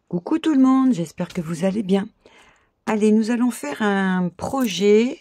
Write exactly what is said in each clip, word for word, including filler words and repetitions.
Coucou tout le monde, j'espère que vous allez bien. Allez, nous allons faire un projet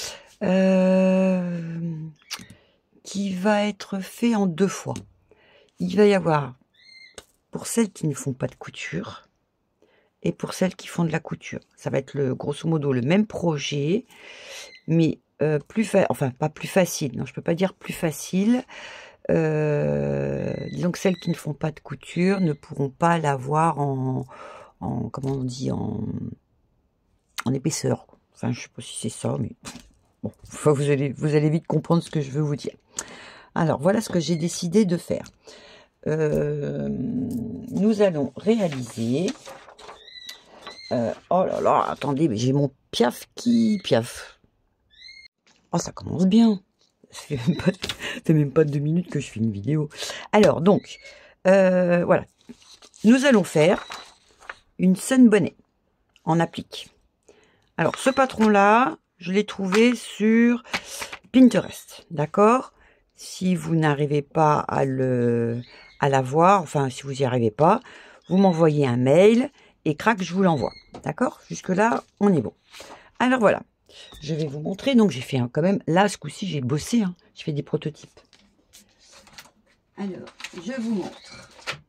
euh, qui va être fait en deux fois. Il va y avoir pour celles qui ne font pas de couture et pour celles qui font de la couture. Ça va être le grosso modo le même projet, mais euh, plus fa enfin pas plus facile. Non, je peux pas dire plus facile. Euh, disons que celles qui ne font pas de couture ne pourront pas l'avoir en, en comment on dit en, en épaisseur. Enfin, je sais pas si c'est ça, mais bon, vous allez vous allez vite comprendre ce que je veux vous dire. Alors voilà ce que j'ai décidé de faire. Euh, nous allons réaliser. Euh, oh là là, attendez, mais j'ai mon piaf qui piaf. Oh, ça commence bien. Ça fait même pas, ça fait même pas deux minutes que je fais une vidéo. Alors, donc, euh, voilà. Nous allons faire une scène bonnet en applique. Alors, ce patron-là, je l'ai trouvé sur Pinterest, d'accord? Si vous n'arrivez pas à le à l'avoir, enfin, si vous n'y arrivez pas, vous m'envoyez un mail et crac, je vous l'envoie, d'accord? Jusque-là, on est bon. Alors, voilà. Je vais vous montrer. Donc, j'ai fait hein, quand même, là, ce coup-ci, j'ai bossé. Hein, je fais des prototypes. Alors, je vous montre.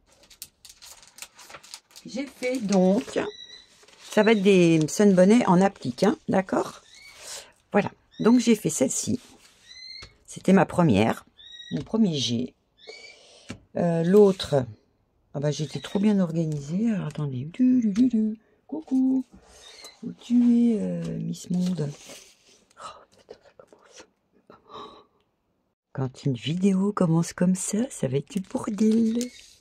J'ai fait donc, ça va être des sunbonnets en applique, hein, d'accord? Voilà. Donc, j'ai fait celle-ci. C'était ma première, mon premier jet. Euh, L'autre, ah bah, j'étais trop bien organisée. Alors, attendez. Du, du, du, du. Coucou. Où tu es, euh, Miss Monde? Oh, putain, ça commence. Quand une vidéo commence comme ça, ça va être du bordel.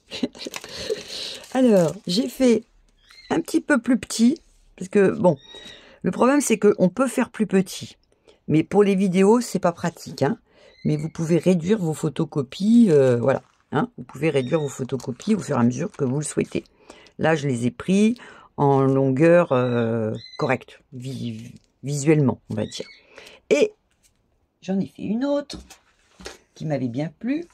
Alors, j'ai fait un petit peu plus petit. Parce que, bon, le problème, c'est qu'on peut faire plus petit. Mais pour les vidéos, c'est pas pratique. Hein. Mais vous pouvez réduire vos photocopies. Euh, voilà. Hein. Vous pouvez réduire vos photocopies au fur et à mesure que vous le souhaitez. Là, je les ai pris en longueur euh, correcte. Vi visuellement, on va dire. Et j'en ai fait une autre qui m'avait bien plu.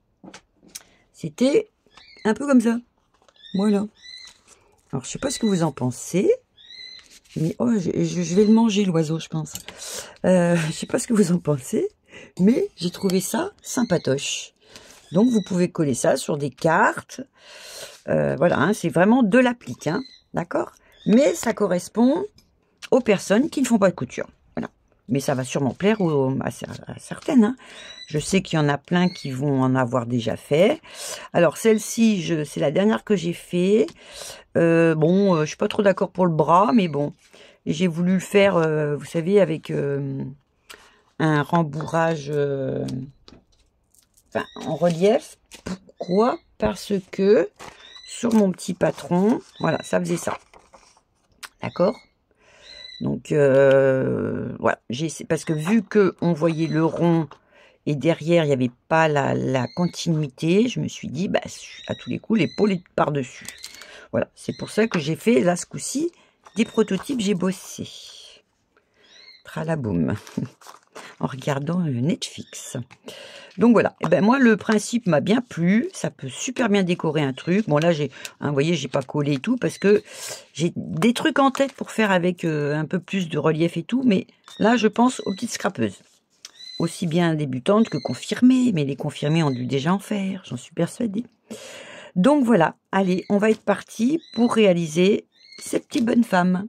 C'était un peu comme ça. Voilà. Alors, je sais pas ce que vous en pensez. Mais oh, je, je vais le manger, l'oiseau, je pense. Euh, je sais pas ce que vous en pensez. Mais j'ai trouvé ça sympatoche. Donc, vous pouvez coller ça sur des cartes. Euh, voilà, hein, c'est vraiment de l'applique. Hein, d'accord? Mais ça correspond aux personnes qui ne font pas de couture. Voilà. Mais ça va sûrement plaire aux, à, à certaines. Hein. Je sais qu'il y en a plein qui vont en avoir déjà fait. Alors, celle-ci, c'est la dernière que j'ai fait. Euh, bon, euh, je suis pas trop d'accord pour le bras, mais bon. J'ai voulu le faire, euh, vous savez, avec euh, un rembourrage euh, enfin, en relief. Pourquoi? Parce que sur mon petit patron, voilà, ça faisait ça. D'accord? Donc, euh, voilà. Parce que vu que on voyait le rond et derrière, il n'y avait pas la, la continuité, je me suis dit, bah, à tous les coups, l'épaule est par-dessus. Voilà, c'est pour ça que j'ai fait, là, ce coup-ci, des prototypes, j'ai bossé. Tralaboum. En regardant le Netflix. Donc voilà, et ben moi le principe m'a bien plu, ça peut super bien décorer un truc. Bon là j'ai, hein, vous voyez, j'ai pas collé et tout parce que j'ai des trucs en tête pour faire avec euh, un peu plus de relief et tout, mais là je pense aux petites scrapeuses, aussi bien débutantes que confirmées, mais les confirmées ont dû déjà en faire, j'en suis persuadée. Donc voilà, allez, on va être parti pour réaliser ces petites bonnes femmes.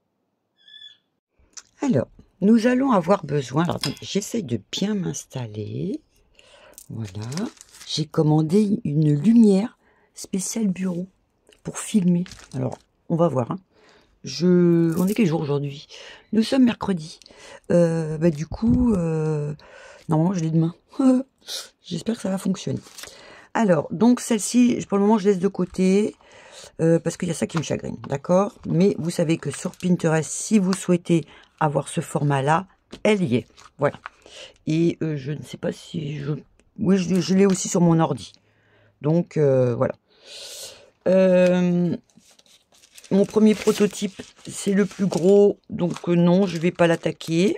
Alors, nous allons avoir besoin, alors j'essaye de bien m'installer. Voilà, j'ai commandé une lumière spéciale bureau pour filmer. Alors, on va voir. Hein. Je, on est quel jour aujourd'hui? Nous sommes mercredi. Euh, bah, du coup, euh, normalement, je l'ai demain. J'espère que ça va fonctionner. Alors, donc celle-ci, pour le moment, je laisse de côté euh, parce qu'il y a ça qui me chagrine, d'accord? Mais vous savez que sur Pinterest, si vous souhaitez avoir ce format-là, elle y est. Voilà. Et euh, je ne sais pas si je... Oui, je, je l'ai aussi sur mon ordi. Donc, euh, voilà. Euh, mon premier prototype, c'est le plus gros. Donc, euh, non, je ne vais pas l'attaquer.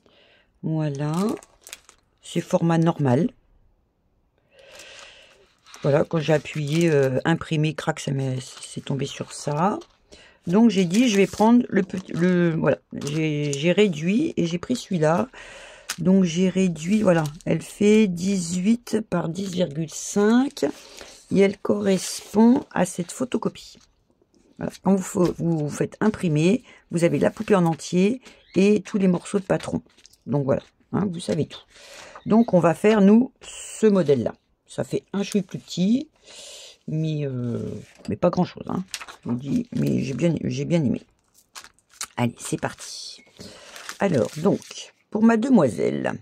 Voilà. C'est format normal. Voilà, quand j'ai appuyé euh, imprimer, crac, ça c'est tombé sur ça. Donc j'ai dit, je vais prendre le petit, le voilà, j'ai réduit et j'ai pris celui-là. Donc j'ai réduit, voilà, elle fait dix-huit par dix virgule cinq et elle correspond à cette photocopie. Voilà. Quand vous, vous, vous faites imprimer, vous avez la poupée en entier et tous les morceaux de patron. Donc voilà, hein, vous savez tout. Donc on va faire, nous, ce modèle-là. Ça fait un chouïa plus petit, mais, euh, mais pas grand-chose. Hein, je vous dis, mais j'ai bien, j'ai bien aimé. Allez, c'est parti. Alors, donc, pour ma demoiselle,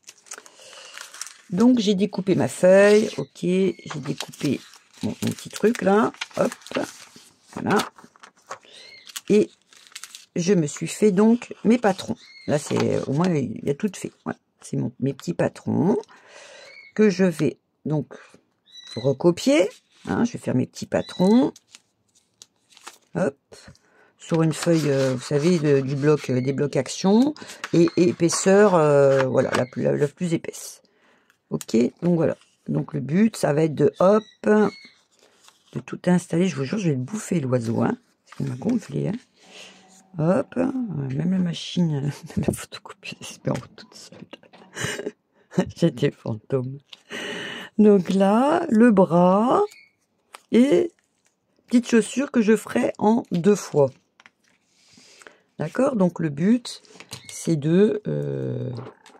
donc j'ai découpé ma feuille, ok, j'ai découpé mon, mon petit truc là, hop, voilà, et je me suis fait donc mes patrons. Là, c'est au moins il y a tout fait. Voilà, c'est mon mes petits patrons que je vais donc recopier. Hein, je vais faire mes petits patrons, hop, sur une feuille, euh, vous savez, de, du bloc, euh, des blocs action, et, et épaisseur, euh, voilà, la plus, la, la plus épaisse. Ok, donc voilà. Donc le but, ça va être de hop, de tout installer. Je vous jure, je vais le bouffer l'oiseau, hein, parce qu'il m'a gonflé. Hein. Hop, même la machine, même la photocopie, c'est en toute seule. J'étais fantôme. Donc là, le bras et petite chaussure que je ferai en deux fois. D'accord, donc le but, c'est de, euh,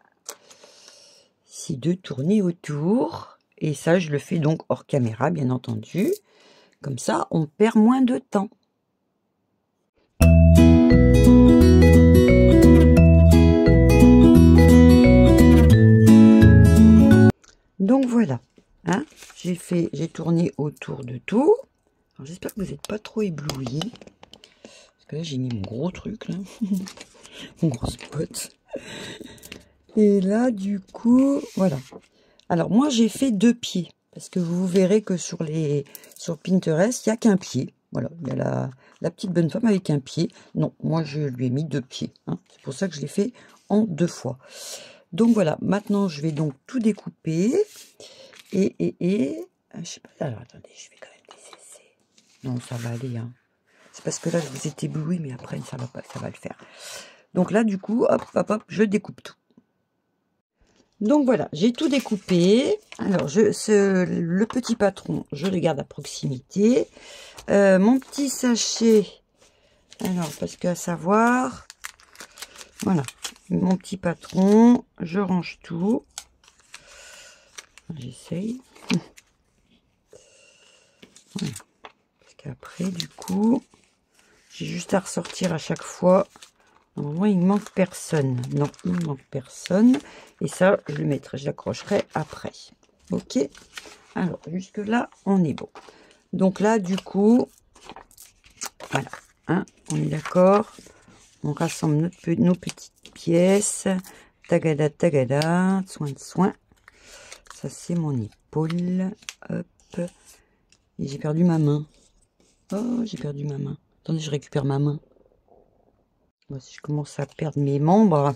c'est de tourner autour. Et ça, je le fais donc hors caméra, bien entendu. Comme ça, on perd moins de temps. Donc voilà, hein, j'ai fait, j'ai tourné autour de tout. J'espère que vous n'êtes pas trop éblouis. Parce que là, j'ai mis mon gros truc, là. Mon gros spot. Et là, du coup, voilà. Alors, moi, j'ai fait deux pieds. Parce que vous verrez que sur les sur Pinterest, il n'y a qu'un pied. Voilà, il y a la, la petite bonne femme avec un pied. Non, moi, je lui ai mis deux pieds. Hein. C'est pour ça que je l'ai fait en deux fois. Donc, voilà. Maintenant, je vais donc tout découper. Et, et, et... Je sais pas. Alors, attendez, je vais quand même décesser. Non, ça va aller, hein. C'est parce que là, je vous ai ébloui, mais après, ça va pas, ça va le faire. Donc là, du coup, hop, hop, hop, je découpe tout. Donc voilà, j'ai tout découpé. Alors, je, ce, le petit patron, je le garde à proximité. Euh, mon petit sachet, alors, parce qu'à savoir, voilà, mon petit patron, je range tout. J'essaye. Voilà. Parce qu'après, du coup, j'ai juste à ressortir à chaque fois. Normalement, il ne manque personne. Non, il ne manque personne. Et ça, je le mettrai, je l'accrocherai après. Ok. Alors, jusque là, on est bon. Donc là, du coup, voilà. Hein, on est d'accord. On rassemble notre, nos petites pièces. Tagada, tagada. Soin de soin. Ça, c'est mon épaule. Hop. Et j'ai perdu ma main. Oh, j'ai perdu ma main. Attendez, je récupère ma main. Moi, si je commence à perdre mes membres.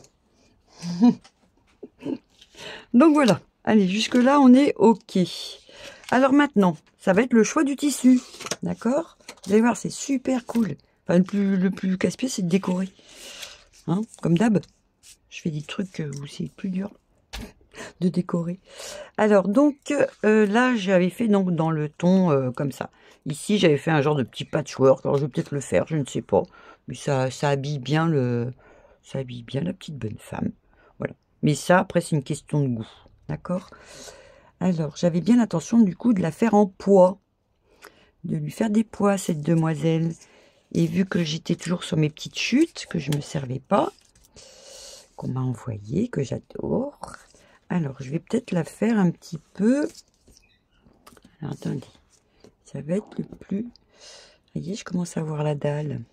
Donc voilà. Allez, jusque là, on est OK. Alors maintenant, ça va être le choix du tissu. D'accord? Vous allez voir, c'est super cool. Enfin, le plus, le plus casse-pied, c'est de décorer. Hein, comme d'hab. Je fais des trucs où c'est plus dur de décorer. Alors, donc, euh, là, j'avais fait donc dans le ton euh, comme ça. Ici, j'avais fait un genre de petit patchwork. Alors, je vais peut-être le faire, je ne sais pas. Mais ça, ça habille bien le, ça habille bien la petite bonne femme. Voilà. Mais ça, après, c'est une question de goût. D'accord? Alors, j'avais bien l'intention, du coup, de la faire en pois. De lui faire des pois, cette demoiselle. Et vu que j'étais toujours sur mes petites chutes, que je ne me servais pas, qu'on m'a envoyé, que j'adore. Alors, je vais peut-être la faire un petit peu. Alors, attendez. Ça va être le plus... Vous voyez, je commence à voir la dalle.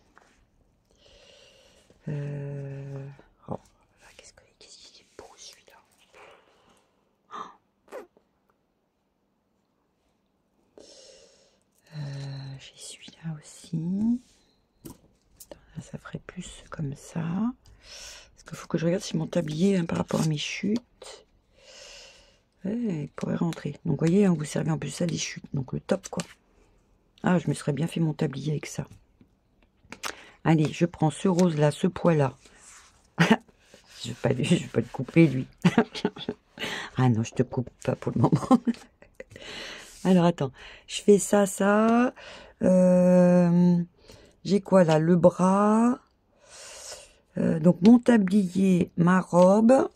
Euh... Oh, qu'est-ce qu'il est beau, celui-là. Euh, J'ai celui-là aussi. Attends, là, ça ferait plus comme ça. Parce qu'il faut que je regarde si mon tablier, hein, par rapport à mes chutes. après, il pourrait rentrer. Donc, vous voyez, hein, vous servez en plus ça des chutes. Donc, le top, quoi. Ah, je me serais bien fait mon tablier avec ça. Allez, je prends ce rose-là, ce pois-là. je ne vais, vais pas le couper, lui. Ah non, je te coupe pas pour le moment. Alors, attends. Je fais ça, ça. Euh, J'ai quoi, là? Le bras. Euh, donc, mon tablier, ma robe.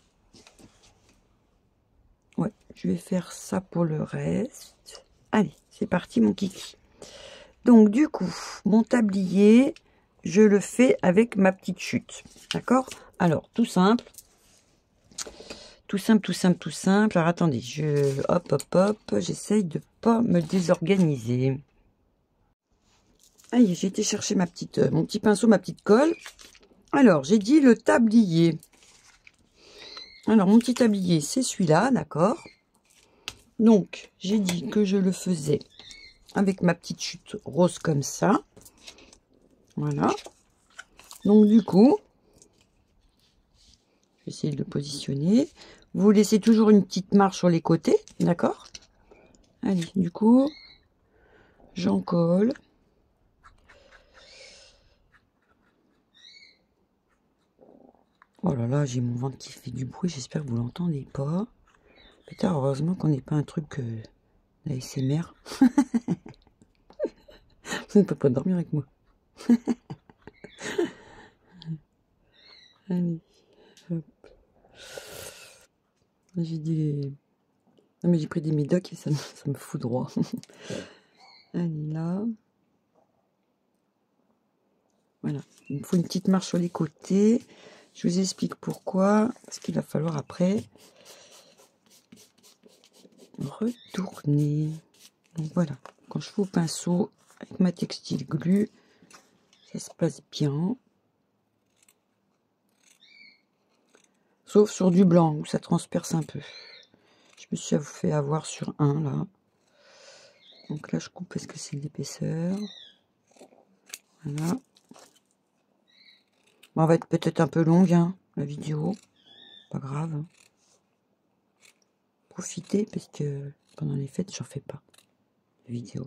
Ouais, je vais faire ça pour le reste. Allez, c'est parti, mon kiki. Donc, du coup, mon tablier, je le fais avec ma petite chute. D'accord? Alors, tout simple. Tout simple, tout simple, tout simple. Alors, attendez, je... Hop, hop, hop. J'essaye de pas me désorganiser. Allez, j'ai été chercher ma petite, euh, mon petit pinceau, ma petite colle. Alors, j'ai dit le tablier. Alors, mon petit tablier, c'est celui-là, d'accord? Donc, j'ai dit que je le faisais avec ma petite chute rose comme ça. Voilà. Donc, du coup, je vais essayer de le positionner. Vous laissez toujours une petite marge sur les côtés, d'accord? Allez, du coup, j'en colle. Oh là là, j'ai mon ventre qui fait du bruit, j'espère que vous l'entendez pas. Putain, heureusement qu'on n'est pas un truc euh, d'A S M R. Vous ne pouvez pas dormir avec moi. Allez, hop. J'ai dit... Non mais j'ai pris des médocs et ça me, ça me fout droit. Allez, là. Voilà, il me faut une petite marche sur les côtés. Je vous explique pourquoi. Parce qu'il va falloir après retourner. Donc voilà, quand je fais au pinceau avec ma textile glue, ça se passe bien. Sauf sur du blanc où ça transperce un peu. Je me suis fait avoir sur un là. Donc là je coupe parce que c'est de l'épaisseur. Voilà. Bon, on va être peut-être un peu longue hein, la vidéo. Pas grave. Hein. Profitez parce que pendant les fêtes j'en fais pas de vidéo.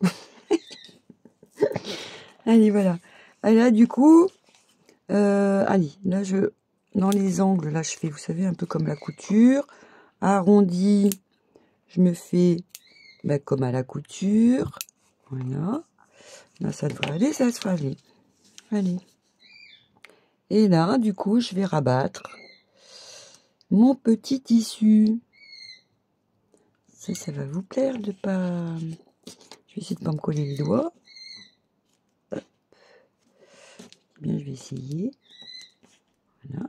Allez voilà. Allez là du coup, euh, allez là je dans les angles là je fais vous savez un peu comme la couture. Arrondi, je me fais bah, comme à la couture. Voilà. Là ça devrait aller, ça devrait aller. Allez. Et là du coup je vais rabattre mon petit tissu. Ça, ça va vous plaire de pas... Je vais essayer de pas me coller les doigts. Hop. Bien, je vais essayer. Voilà.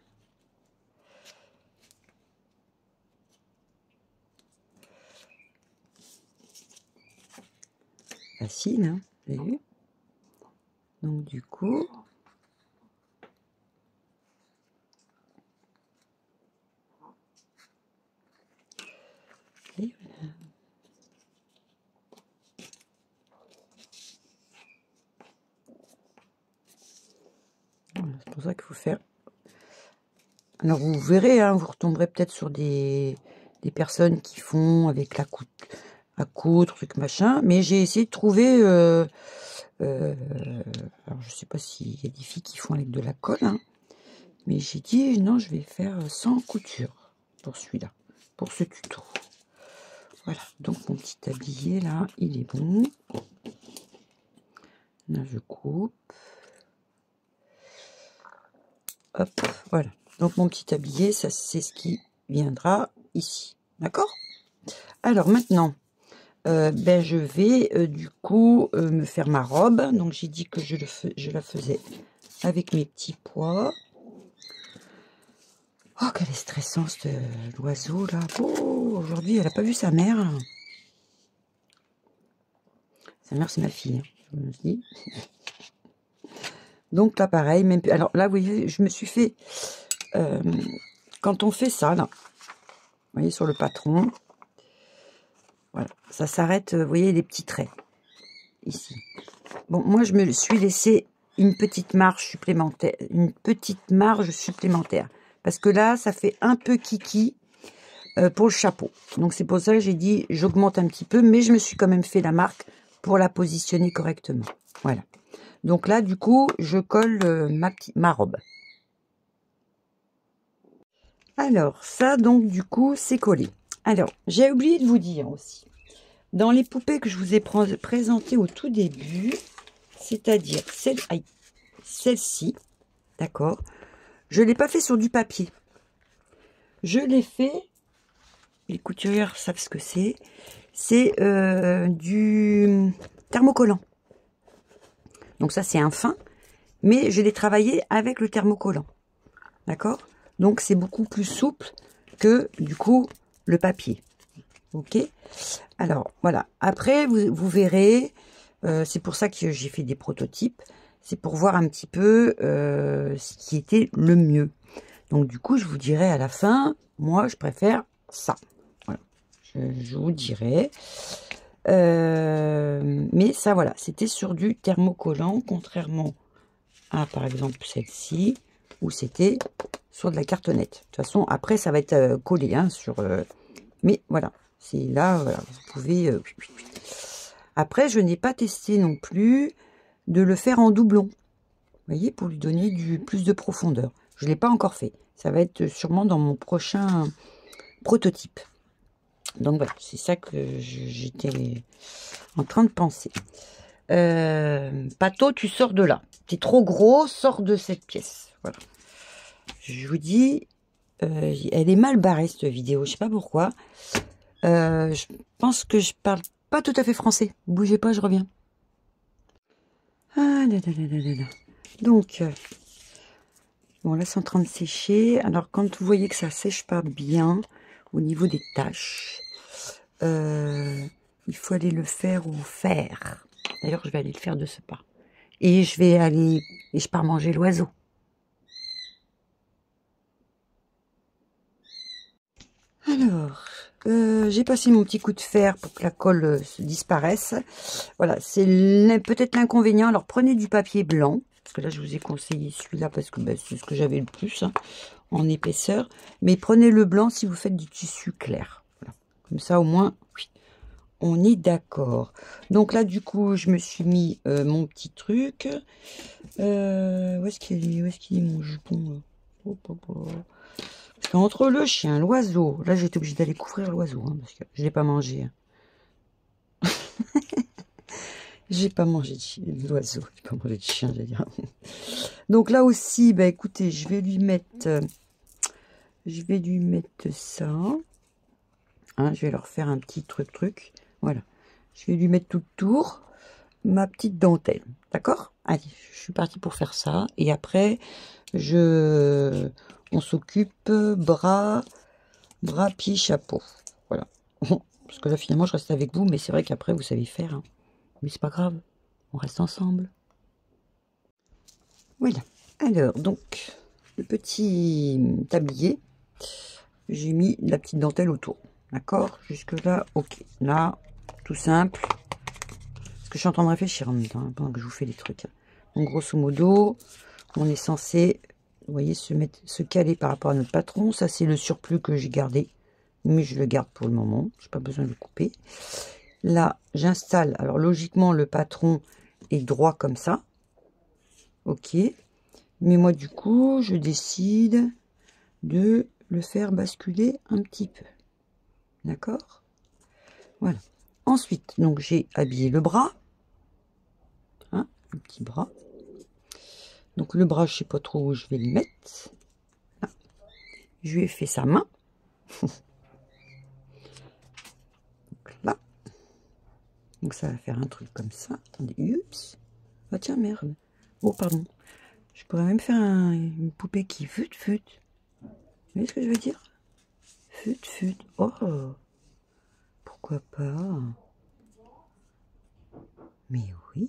Facile, hein, vous avez vu? Donc, du coup... Et voilà. Voilà, c'est pour ça qu'il faut faire... Alors, vous verrez, hein, vous retomberez peut-être sur des, des personnes qui font avec la coudre, à coudre, truc machin. Mais j'ai essayé de trouver... Euh, euh, alors, je sais pas s'il y a des filles qui font avec de la colle, hein. Mais j'ai dit, non, je vais faire sans couture pour celui-là, pour ce tuto. Voilà, donc mon petit tablier, là, il est bon. Là, je coupe. Hop, voilà. Donc, mon petit tablier, ça, c'est ce qui viendra ici. D'accord? Alors, maintenant, euh, ben, je vais, euh, du coup, euh, me faire ma robe. Donc, j'ai dit que je, le fais, je la faisais avec mes petits pois. Oh, quelle est stressante, l'oiseau, là. Oh, aujourd'hui, elle n'a pas vu sa mère. Sa mère, c'est ma fille, hein, je me dis. Donc, là, pareil. Même, alors, là, vous voyez, je me suis fait... Euh, quand on fait ça, là, vous voyez, sur le patron, voilà, ça s'arrête, vous voyez, les petits traits, ici. Bon, moi, je me suis laissé une petite marge supplémentaire, une petite marge supplémentaire. Parce que là, ça fait un peu kiki. euh, pour le chapeau. Donc c'est pour ça que j'ai dit j'augmente un petit peu, mais je me suis quand même fait la marque pour la positionner correctement. Voilà. Donc là, du coup, je colle euh, ma, petite, ma robe. Alors, ça, donc, du coup, c'est collé. Alors, j'ai oublié de vous dire aussi, dans les poupées que je vous ai présentées au tout début, c'est-à-dire celle, celle-ci, d'accord, je ne l'ai pas fait sur du papier. Je l'ai fait, les couturières savent ce que c'est, c'est euh, du thermocollant. Donc ça, c'est un fin, mais je l'ai travaillé avec le thermocollant. D'accord? Donc c'est beaucoup plus souple que, du coup, le papier. Ok? Alors, voilà. Après, vous, vous verrez, euh, c'est pour ça que j'ai fait des prototypes. C'est pour voir un petit peu euh, ce qui était le mieux. Donc, du coup, je vous dirai à la fin, moi, je préfère ça. Voilà. Je, je vous dirai. Euh, mais ça, voilà, c'était sur du thermocollant, contrairement à, par exemple, celle-ci, où c'était sur de la cartonnette. De toute façon, après, ça va être euh, collé, hein, sur... Euh, mais voilà, c'est là, voilà, vous pouvez... Euh, après, je n'ai pas testé non plus de le faire en doublon. Vous voyez, pour lui donner du plus de profondeur. Je ne l'ai pas encore fait. Ça va être sûrement dans mon prochain prototype. Donc voilà, c'est ça que j'étais en train de penser. Euh, Pato, tu sors de là. T'es trop gros, sors de cette pièce. Voilà. Je vous dis, euh, elle est mal barrée cette vidéo, je sais pas pourquoi. Euh, je pense que je parle pas tout à fait français. Bougez pas, je reviens. Ah là là là là là là. Donc, euh, bon là c'est en train de sécher. Alors quand vous voyez que ça sèche pas bien au niveau des taches, euh, il faut aller le faire au fer. D'ailleurs, je vais aller le faire de ce pas. Et je vais aller, et je pars manger l'oiseau. Alors, euh, j'ai passé mon petit coup de fer pour que la colle euh, se disparaisse. Voilà, c'est peut-être l'inconvénient. Alors, prenez du papier blanc. Parce que là, je vous ai conseillé celui-là parce que bah, c'est ce que j'avais le plus hein, en épaisseur. Mais prenez le blanc si vous faites du tissu clair. Voilà. Comme ça, au moins, oui, on est d'accord. Donc là, du coup, je me suis mis euh, mon petit truc. Euh, où est-ce qu'il est, où est-ce qu'il est mon jupon oh, oh, oh. Parce qu'entre le chien, l'oiseau, là j'étais obligée d'aller couvrir l'oiseau, hein, parce que je l'ai pas mangé. Hein. J'ai pas mangé de l'oiseau, j'ai pas mangé de chien, j'allais dire. Donc là aussi, bah écoutez, je vais lui mettre, euh, je vais lui mettre ça. Hein, je vais leur faire un petit truc truc. Voilà, je vais lui mettre tout autour ma petite dentelle, d'accord? Allez, je suis partie pour faire ça. Et après, je, on s'occupe bras, bras, pieds, chapeau. Voilà. Parce que là, finalement, je reste avec vous, mais c'est vrai qu'après, vous savez faire. Hein. Mais c'est pas grave, on reste ensemble. Voilà. Alors, donc, le petit tablier, j'ai mis la petite dentelle autour. D'accord? Jusque-là, ok. Là, tout simple. Parce que je suis en train de réfléchir en même temps, hein, pendant que je vous fais les trucs. Donc, grosso modo, on est censé, vous voyez, se, mettre, se caler par rapport à notre patron. Ça, c'est le surplus que j'ai gardé. Mais je le garde pour le moment. Je n'ai pas besoin de le couper. Là, j'installe. Alors, logiquement, le patron est droit comme ça. Ok. Mais moi, du coup, je décide de le faire basculer un petit peu. D'accord? Voilà. Ensuite, donc, j'ai habillé le bras. Hein, le petit bras. Donc, le bras, je ne sais pas trop où je vais le mettre. Là. Je lui ai fait sa main. Donc, là. Donc, ça va faire un truc comme ça. Attendez, oups. Ah, tiens, merde. Oh, pardon. Je pourrais même faire un, une poupée qui fut, fut. Vous voyez ce que je veux dire? Fut, fut. Oh, pourquoi pas? Mais oui.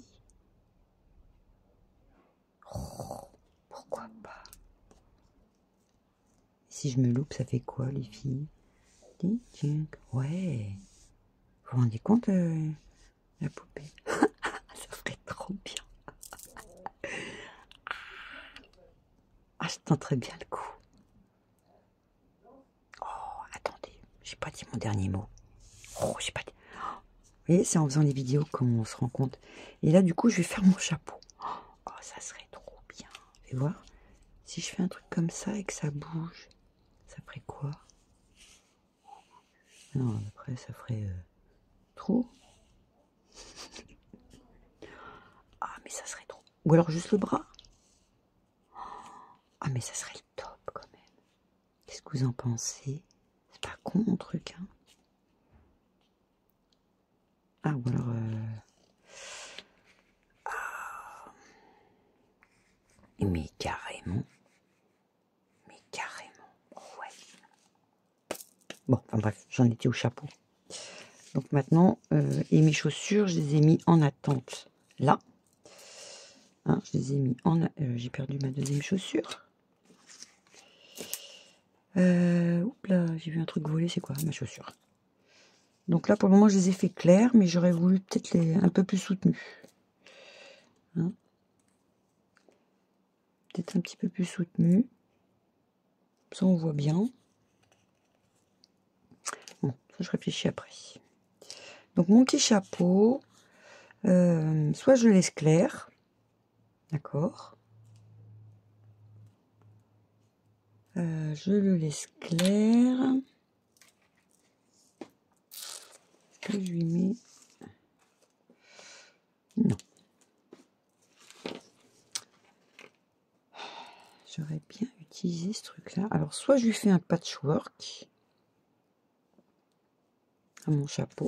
Oh, pourquoi pas? Si je me loupe, ça fait quoi, les filles? Ouais. Vous vous rendez compte, euh, la poupée? Ça ferait trop bien. Ah, je tenterais bien le coup. Oh, attendez. pas dit mon dernier mot. Oh, j'ai pas dit. Vous voyez, c'est en faisant les vidéos qu'on se rend compte. Et là, du coup, je vais faire mon chapeau. Oh, ça serait trop bien. Vous allez voir. Si je fais un truc comme ça et que ça bouge, ça ferait quoi? Non, après, ça ferait euh, trop. Ah, mais ça serait trop. Ou alors juste le bras. Ah, mais ça serait le top quand même. Qu'est-ce que vous en pensez? C'est pas con mon truc, hein? Ah, ou alors... Euh... Ah. Mais carrément. Mais carrément. Oh, ouais. Bon, enfin bref, j'en étais au chapeau. Donc maintenant, euh, et mes chaussures, je les ai mis en attente. Là. Hein, je les ai mis en... Euh, j'ai perdu ma deuxième chaussure. Euh, oups là, j'ai vu un truc voler, c'est quoi? Ma chaussure. Donc là, pour le moment, je les ai fait clairs, mais j'aurais voulu peut-être les un peu plus soutenus. Hein, peut-être un petit peu plus soutenus. Ça, on voit bien. Bon, ça, je réfléchis après. Donc, mon petit chapeau, euh, soit je le laisse clair, d'accord. Euh, je le laisse clair. Est-ce que je lui mets... Non. J'aurais bien utilisé ce truc-là. Alors, soit je lui fais un patchwork à mon chapeau,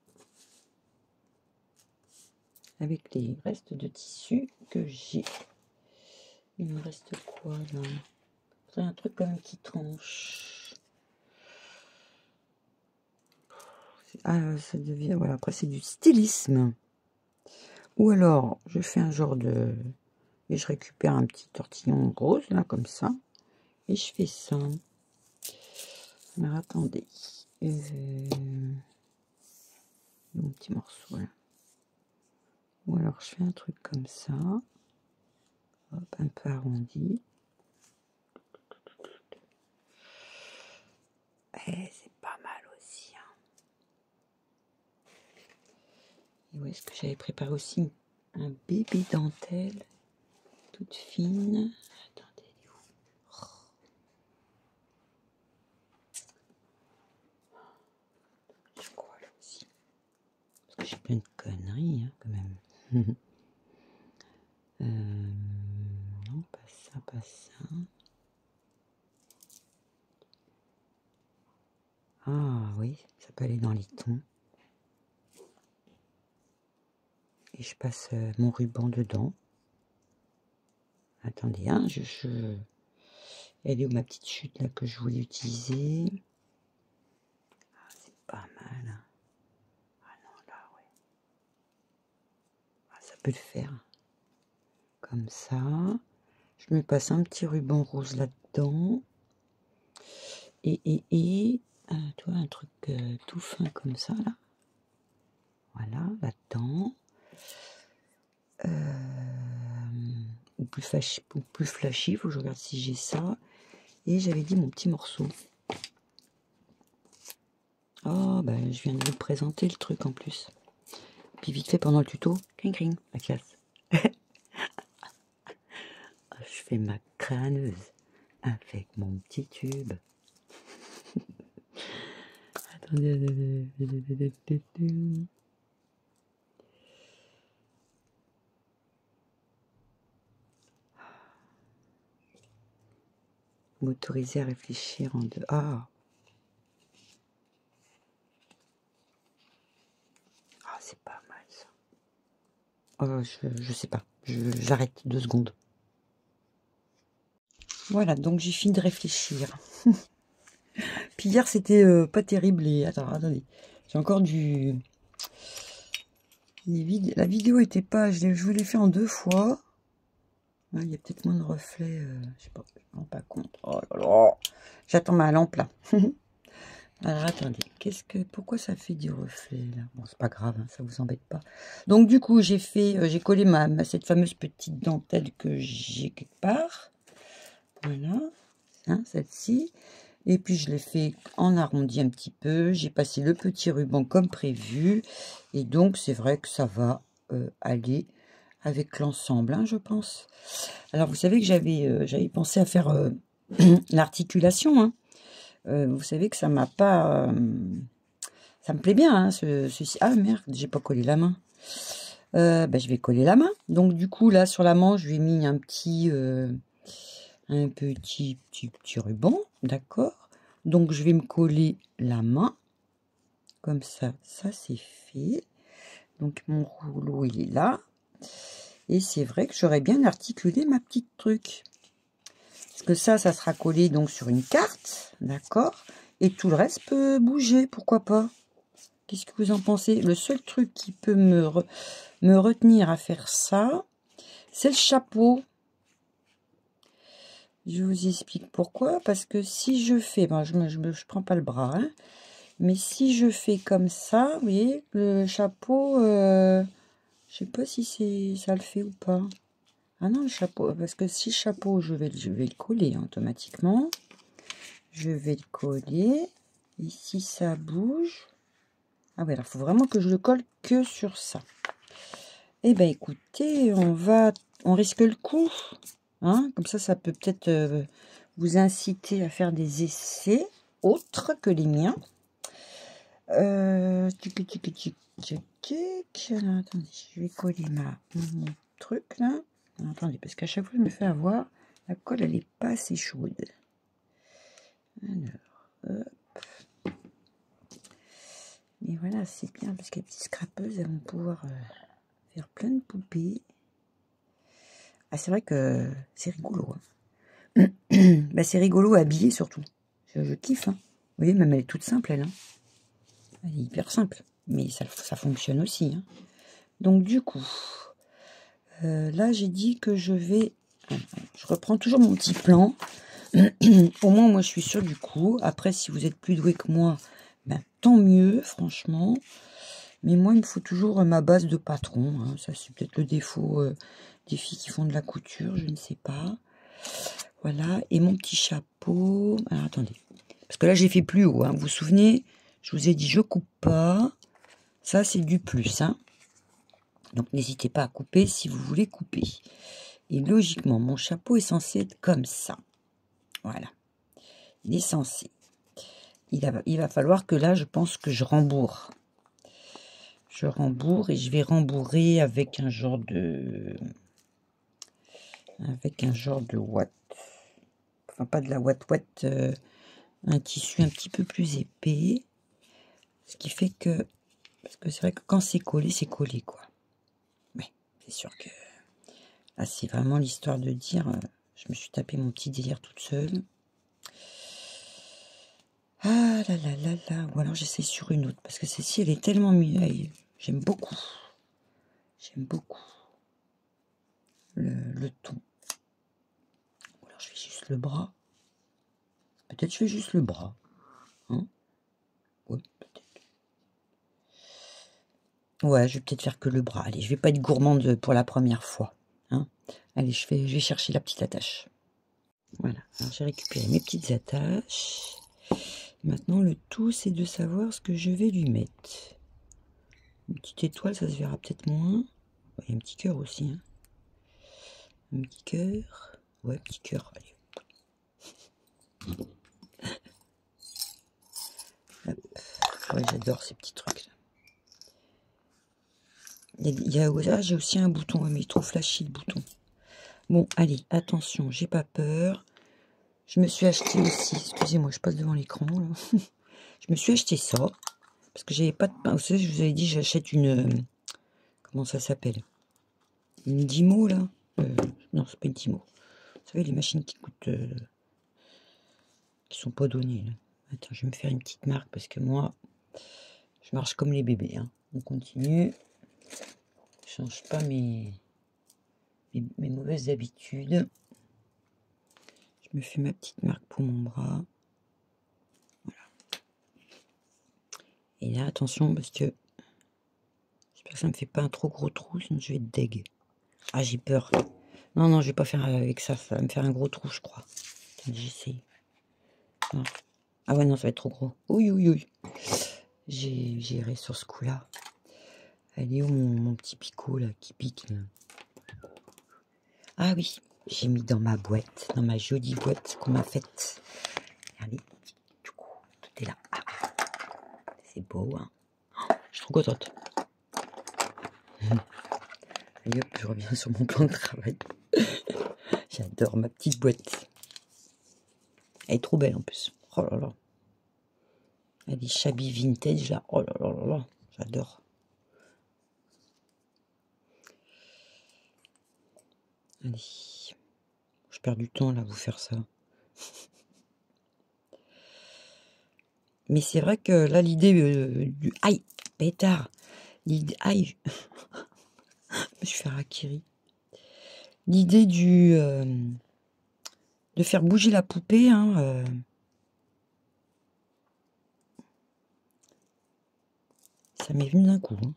avec les restes de tissu que j'ai. Il me reste quoi, là? C'est un truc quand même qui tranche. Ah, ça devient... Voilà, après, c'est du stylisme. Ou alors, je fais un genre de... Et je récupère un petit tortillon rose, là, comme ça. Et je fais ça. Alors, attendez. Euh... Mon petit morceau, là. Ou alors, je fais un truc comme ça. Hop, un peu arrondi. Eh, c'est pas mal aussi. Hein. Et où est-ce que j'avais préparé aussi un bébé dentelle toute fine. Attendez, elle est où? Oh. Je crois là aussi. Parce que j'ai plein de conneries, hein, quand même. euh, non, pas ça, pas ça. Ah oui, ça peut aller dans les tons. Et je passe euh, mon ruban dedans. Attendez, hein, je, je... Elle est où ma petite chute là que je voulais utiliser? Ah, c'est pas mal. Ah non, là, ouais. Ah, ça peut le faire. Comme ça. Je me passe un petit ruban rose là-dedans. Et, et, et, euh, tu vois, un truc euh, tout fin comme ça, là. Voilà, là-dedans. Euh, ou plus flashy, ou plus flashy, il faut que je regarde si j'ai ça. Et j'avais dit mon petit morceau. Oh, ben, je viens de vous présenter le truc en plus. Puis vite fait pendant le tuto, cring cring, la classe. Je fais ma crâneuse avec mon petit tube. Attendez. M'autoriser à réfléchir en deux. Ah, ah c'est pas mal ça. Oh, je, je sais pas. J'arrête deux secondes. Voilà, donc j'ai fini de réfléchir. Puis hier, c'était euh, pas terrible. Et... Attends, attendez. J'ai encore du... Vid... La vidéo était pas... Je, je l'ai fait en deux fois. Ah, il y a peut-être moins de reflets. Euh... Je sais pas. Je me rends pas compte. Oh là là. J'attends ma lampe là. Alors attendez. Qu'est-ce que... Pourquoi ça fait du reflet là? Bon, c'est pas grave. Hein, ça vous embête pas. Donc du coup, j'ai fait... Euh, j'ai collé ma, ma... cette fameuse petite dentelle que j'ai quelque part. Voilà. Hein, celle-ci. Et puis je l'ai fait en arrondi un petit peu. J'ai passé le petit ruban comme prévu. Et donc c'est vrai que ça va euh, aller avec l'ensemble, hein, je pense. Alors vous savez que j'avais euh, j'avais pensé à faire euh, l'articulation. Hein. Euh, vous savez que ça m'a pas... Euh, ça me plaît bien, hein, ce, ceci. Ah merde, j'ai pas collé la main. Euh, bah, je vais coller la main. Donc du coup là sur la manche, je lui ai mis un petit... Euh, un petit, petit, petit ruban, d'accord. Donc je vais me coller la main, comme ça, ça c'est fait. Donc mon rouleau il est là. Et c'est vrai que j'aurais bien articulé ma petite truc. Parce que ça, ça sera collé donc sur une carte, d'accord. Et tout le reste peut bouger, pourquoi pas. Qu'est-ce que vous en pensez? Le seul truc qui peut me, re, me retenir à faire ça, c'est le chapeau. Je vous explique pourquoi. Parce que si je fais... Bon, je ne je, je prends pas le bras. Hein, mais si je fais comme ça, vous voyez, le chapeau... Euh, je sais pas si c'est ça le fait ou pas. Ah non, le chapeau... Parce que si chapeau, je vais, je vais le coller hein, automatiquement. Je vais le coller. Et si ça bouge... Ah ouais, alors il faut vraiment que je le colle que sur ça. Eh bien, écoutez, on va... On risque le coup. Hein, comme ça, ça peut peut-être euh, vous inciter à faire des essais autres que les miens. Euh, tic, tic, tic, tic, tic. Alors, attendez, je vais coller ma, mon truc là. Alors, attendez, parce qu'à chaque fois, je me fais avoir. La colle, elle n'est pas assez chaude. Alors, hop. Mais voilà, c'est bien parce que les petites scrapeuses, elles vont pouvoir euh, faire plein de poupées. Ah, c'est vrai que c'est rigolo. Hein. Bah, c'est rigolo à habiller surtout. Je, je kiffe. Hein. Vous voyez, même elle est toute simple, elle. Hein. Elle est hyper simple. Mais ça, ça fonctionne aussi. Hein. Donc, du coup, euh, là, j'ai dit que je vais... Je reprends toujours mon petit plan. Au moins, moi, je suis sûre du coup. Après, si vous êtes plus doué que moi, ben, tant mieux, franchement. Mais moi, il me faut toujours ma base de patron. Hein. Ça, c'est peut-être le défaut euh, des filles qui font de la couture. Je ne sais pas. Voilà. Et mon petit chapeau. Alors, attendez. Parce que là, j'ai fait plus haut. Hein. Vous vous souvenez, je vous ai dit, je coupe pas. Ça, c'est du plus. Hein. Donc, n'hésitez pas à couper si vous voulez couper. Et logiquement, mon chapeau est censé être comme ça. Voilà. Il est censé. Il, a, il va falloir que là, je pense que je rembourre. Je rembourre et je vais rembourrer avec un genre de... Avec un genre de ouate. Enfin, pas de la ouate-ouate. Euh, un tissu un petit peu plus épais. Ce qui fait que... Parce que c'est vrai que quand c'est collé, c'est collé, quoi. Mais c'est sûr que... Là, c'est vraiment l'histoire de dire... Euh, je me suis tapé mon petit délire toute seule. Ah là là là là. Ou alors j'essaie sur une autre. Parce que celle-ci, elle est tellement mieux. J'aime beaucoup. J'aime beaucoup. Le, le ton. Ou alors je fais juste le bras. Peut-être je fais juste le bras. Hein, ouais, peut-être. Ouais, je vais peut-être faire que le bras. Allez, je vais pas être gourmande pour la première fois. Hein. Allez, je vais, je vais chercher la petite attache. Voilà. Alors j'ai récupéré mes petites attaches. Maintenant, le tout, c'est de savoir ce que je vais lui mettre. Une petite étoile, ça se verra peut-être moins. Il y a un petit cœur aussi. Hein. Un petit cœur. Ouais, petit cœur. Allez. Hop. Ouais, j'adore ces petits trucs. Il y a, il y a ah, j'ai aussi un bouton, mais il est trop flashy le bouton. Bon, allez, attention, j'ai pas peur. Je me suis acheté aussi, excusez-moi, je passe devant l'écran. Je me suis acheté ça, parce que j'avais pas de pain. Vous savez, je vous avais dit, j'achète une... Comment ça s'appelle? Une Dymo, là euh, Non, c'est pas une Dymo. Vous savez, les machines qui coûtent... Euh, qui sont pas données, là. Attends, je vais me faire une petite marque, parce que moi, je marche comme les bébés. Hein. On continue. Je change pas mes... mes, mes mauvaises habitudes. Je me fais ma petite marque pour mon bras. Voilà. Et là, attention, parce que j'espère que ça ne me fait pas un trop gros trou, sinon je vais être deg. Ah, j'ai peur. Non, non, je vais pas faire avec ça. Ça va me faire un gros trou, je crois. J'essaye. Ah ouais, non, ça va être trop gros. Oui, oui, oui. J'ai géré sur ce coup-là. Elle est où mon, mon petit picot, là, qui pique, là? Ah oui, j'ai mis dans ma boîte, dans ma jolie boîte qu'on m'a faite. Regardez, tout est là. Ah, c'est beau, hein. Je suis trop contente. Allez hop, je reviens sur mon plan de travail. J'adore ma petite boîte. Elle est trop belle en plus. Oh là là. Elle est shabby vintage là. Oh là là là là. J'adore. Allez. Je perds du temps là à vous faire ça. Mais c'est vrai que là l'idée euh, du... Aïe, pétard. L'idée... Aïe. Je vais faire Akiri. L'idée du... Euh, de faire bouger la poupée, hein, euh, ça m'est venu d'un coup. Hein.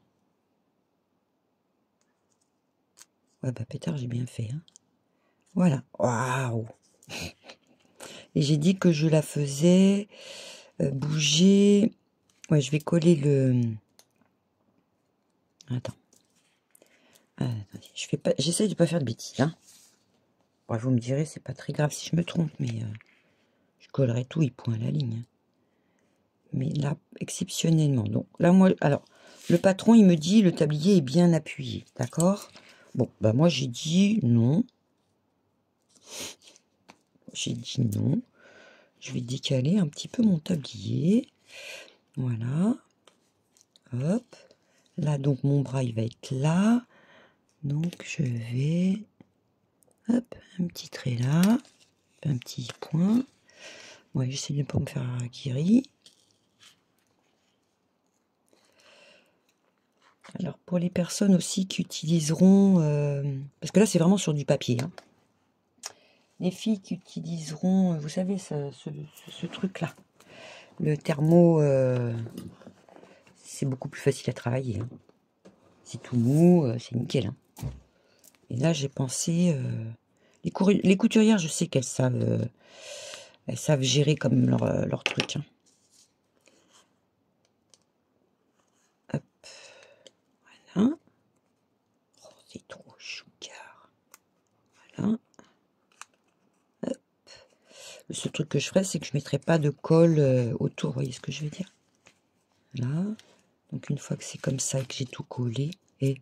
Ouais, bah pétard, j'ai bien fait. Hein. Voilà. Waouh. Et j'ai dit que je la faisais euh, bouger. Ouais, je vais coller le... Attends. Ah, attendez, je fais pas... J'essaie de pas faire de bêtises. Hein. Ouais, vous me direz, c'est pas très grave si je me trompe, mais euh, je collerai tout, il point à la ligne. Hein. Mais là, exceptionnellement. Donc là, moi, alors, le patron, il me dit, le tablier est bien appuyé. D'accord? Bon, bah moi, j'ai dit non. J'ai dit non. Je vais décaler un petit peu mon tablier. Voilà. Hop. Là, donc, mon bras, il va être là. Donc, je vais... Hop, un petit trait là. Un petit point. Ouais, j'essaie de ne pas me faire harakiri. Alors, pour les personnes aussi qui utiliseront... Euh, parce que là, c'est vraiment sur du papier. Hein. Les filles qui utiliseront, vous savez, ce, ce, ce truc-là. Le thermo, euh, c'est beaucoup plus facile à travailler. Hein. C'est tout mou, euh, c'est nickel. Hein. Et là, j'ai pensé... Euh, les, les couturières, je sais qu'elles savent... Euh, elles savent gérer comme leur, euh, leur truc. Hein. Hop. Voilà. Oh, c'est trop choucard. Voilà. Hop. Le seul truc que je ferais, c'est que je ne mettrais pas de colle euh, autour. Vous voyez ce que je veux dire? Là. Donc, une fois que c'est comme ça et que j'ai tout collé, et...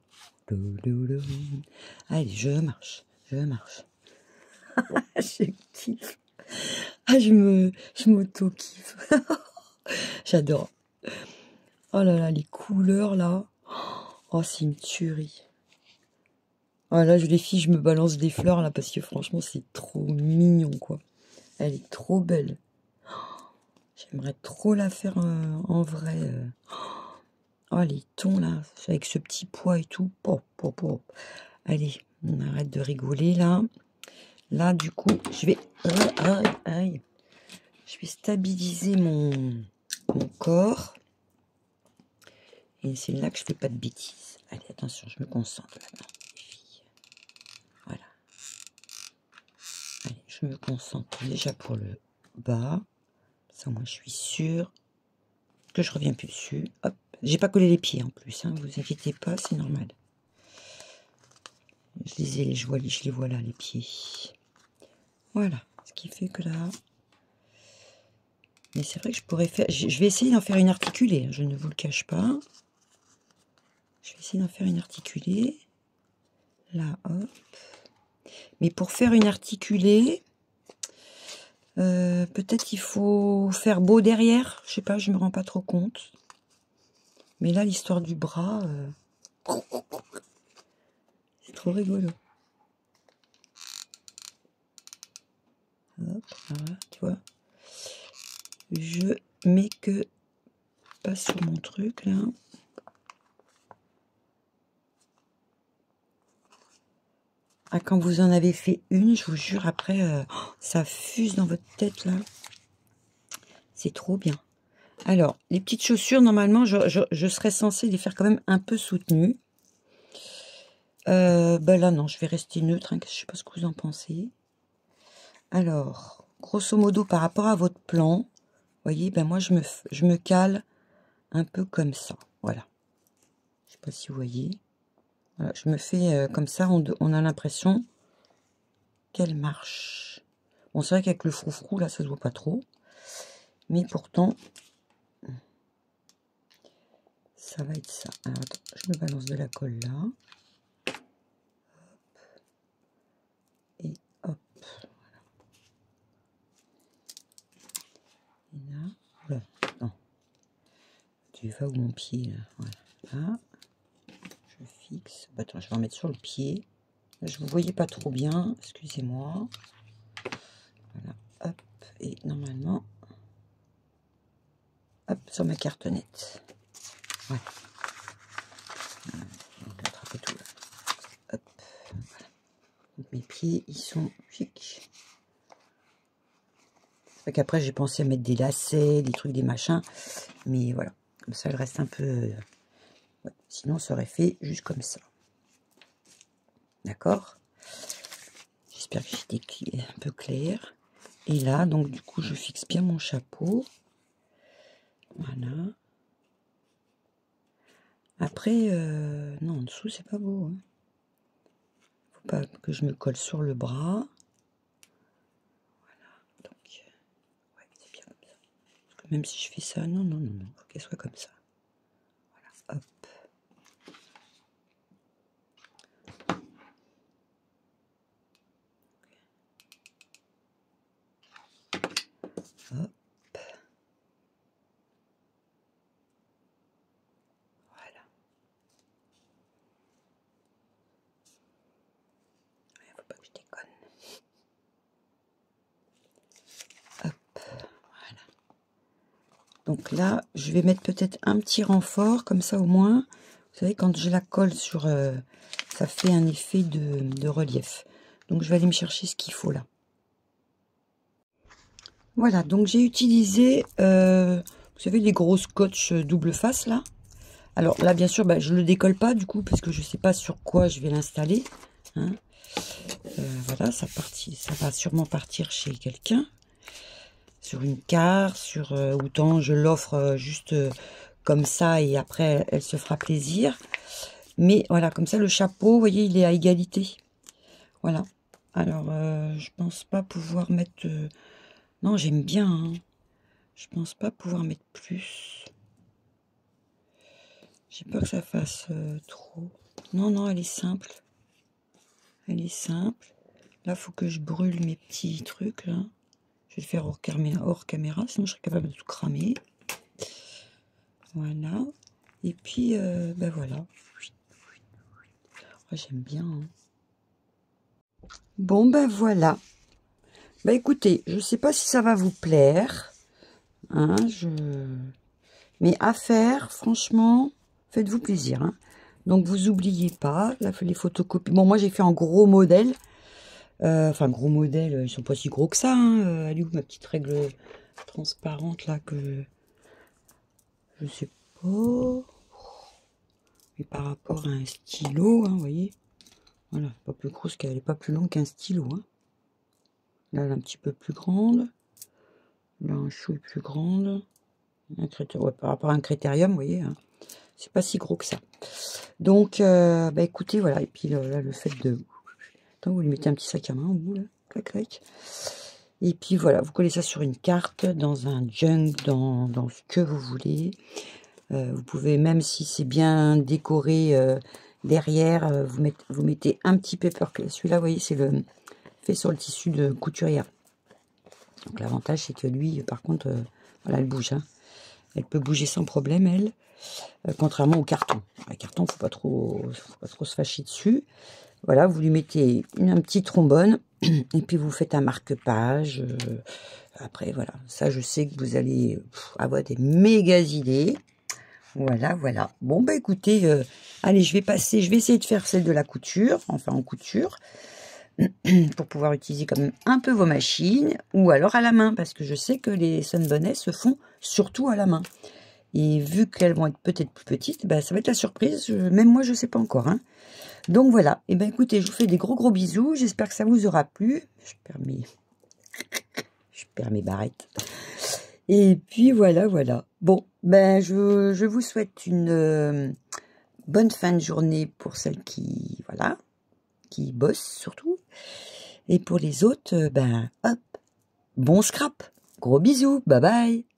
Allez, je marche. Je marche. je kiffe. Ah, je me... Je m'auto-kiffe. J'adore. Oh là là, les couleurs, là. Oh, c'est une tuerie. Oh là, je les filles, je me balance des fleurs, là, parce que franchement, c'est trop mignon, quoi. Elle est trop belle. J'aimerais trop la faire euh, en vrai. Euh. Oh, les tons, là, avec ce petit pois et tout. Oh, oh, oh. Allez, on arrête de rigoler, là. Là, du coup, je vais... Aïe, aïe. Je vais stabiliser mon, mon corps. Et c'est là que je fais pas de bêtises. Allez, attention, je me concentre là-dedans, les filles. Voilà. Allez, je me concentre déjà pour le bas. Ça, moi, je suis sûre que je reviens plus dessus. Hop. J'ai pas collé les pieds en plus, hein, vous inquiétez pas, c'est normal. Je les ai, je, vois, je les vois là, les pieds. Voilà. Ce qui fait que là... Mais c'est vrai que je pourrais faire... Je vais essayer d'en faire une articulée, je ne vous le cache pas. Je vais essayer d'en faire une articulée. Là, hop. Mais pour faire une articulée, euh, peut-être il faut faire beau derrière. Je sais pas, je me rends pas trop compte. Mais là, l'histoire du bras, euh... c'est trop rigolo. Hop, voilà, tu vois. Je mets que pas sur mon truc là. Ah, quand vous en avez fait une, je vous jure, après, euh, ça fuse dans votre tête, là. C'est trop bien. Alors, les petites chaussures, normalement, je, je, je serais censée les faire quand même un peu soutenues. Euh, ben là, non, je vais rester neutre. Hein, je ne sais pas ce que vous en pensez. Alors, grosso modo, par rapport à votre plan, voyez, ben moi, je me, je me cale un peu comme ça. Voilà. Je sais pas si vous voyez. Voilà, je me fais euh, comme ça, on, on a l'impression qu'elle marche. Bon, c'est vrai qu'avec le froufrou, là, ça se voit pas trop. Mais pourtant, ça va être ça. Alors, attends, je me balance de la colle là. Et hop. Et là, voilà. Non. Tu vas où mon pied là? Voilà. Là. Je fixe. Bah, attends, je vais en mettre sur le pied. Là, je ne vous voyais pas trop bien. Excusez-moi. Voilà. Hop. Et normalement, hop, sur ma cartonnette. Voilà. Voilà. Donc, attraper tout là. Hop. Voilà. Donc, mes pieds, ils sont chics. C'est qu'après, j'ai pensé à mettre des lacets, des trucs, des machins. Mais voilà. Comme ça, elle reste un peu... Ouais. Sinon, ça aurait fait juste comme ça. D'accord? J'espère que j'étais un peu clair. Et là, donc, du coup, je fixe bien mon chapeau. Voilà. Après, euh, non, en dessous, c'est pas beau. Hein. Faut pas que je me colle sur le bras. Voilà. Donc, ouais, c'est bien comme ça. Parce que même si je fais ça, non, non, non, non. Faut qu'elle soit comme ça. Voilà. Hop. Hop. Voilà. Il faut pas que je déconne. Hop. Voilà. Donc là, je vais mettre peut-être un petit renfort, comme ça au moins. Vous savez, quand je la colle sur... Euh, ça fait un effet de, de relief. Donc je vais aller me chercher ce qu'il faut là. Voilà, donc j'ai utilisé, euh, vous savez, les gros scotch double face là. Alors là, bien sûr, bah, je ne le décolle pas du coup, parce que je ne sais pas sur quoi je vais l'installer. Hein. Euh, voilà, ça, partit, ça va sûrement partir chez quelqu'un. Sur une carte, sur euh, autant je l'offre euh, juste euh, comme ça et après elle se fera plaisir. Mais voilà, comme ça le chapeau, vous voyez, il est à égalité. Voilà. Alors, euh, je pense pas pouvoir mettre... Euh, non, j'aime bien, hein. Je pense pas pouvoir mettre plus. J'ai peur que ça fasse euh, trop. Non, non, elle est simple. Elle est simple. Là, il faut que je brûle mes petits trucs, là. Je vais le faire hors caméra, hors caméra, sinon je serais capable de tout cramer. Voilà. Et puis, euh, ben voilà. Oh, j'aime bien. Hein. Bon, ben voilà. Ben écoutez, je sais pas si ça va vous plaire. Hein, je... Mais à faire, franchement, faites-vous plaisir. Hein. Donc, vous oubliez pas, là, les photocopies. Bon, moi, j'ai fait en gros modèle. Euh, enfin, gros modèle, ils sont pas si gros que ça. Hein. Elle est où ma petite règle transparente, là, que... Je sais pas. Mais par rapport à un stylo, hein, vous voyez. Voilà, pas plus grosse qu'elle n'est pas plus longue qu'un stylo. Hein. Là, elle est un petit peu plus grande. Là, un chouille plus grande. Un ouais, par rapport à un critérium, vous voyez, hein, c'est pas si gros que ça. Donc, euh, bah écoutez, voilà. Et puis là, le fait de... Attends, vous lui mettez un petit sac à main au bout, là. Clac, clac. Et puis voilà, vous collez ça sur une carte, dans un junk, dans, dans ce que vous voulez. Euh, vous pouvez, même si c'est bien décoré euh, derrière, euh, vous, mettez, vous mettez un petit paperclip. Celui-là, vous voyez, c'est le fait sur le tissu de couturière. Donc l'avantage, c'est que lui, par contre, euh, voilà, elle bouge. Hein. Elle peut bouger sans problème, elle. Euh, contrairement au carton. Le carton, faut pas trop, faut pas trop se fâcher dessus. Voilà, vous lui mettez une, un petit trombone et puis vous faites un marque-page. Euh, après, voilà, ça, je sais que vous allez pff, avoir des méga idées. Voilà, voilà. Bon, bah écoutez, euh, allez, je vais passer, je vais essayer de faire celle de la couture, enfin en couture, pour pouvoir utiliser quand même un peu vos machines, ou alors à la main, parce que je sais que les sunbonnets se font surtout à la main. Et vu qu'elles vont être peut-être plus petites, bah, ça va être la surprise, je, même moi je ne sais pas encore. Hein. Donc voilà, et ben écoutez, je vous fais des gros gros bisous, j'espère que ça vous aura plu. Je perds mes, je perds mes barrettes. Et puis voilà, voilà. Bon, ben je, je vous souhaite une euh, bonne fin de journée pour celles qui, voilà, qui bossent surtout. Et pour les autres, euh, ben hop, bon scrap. Gros bisous, bye bye.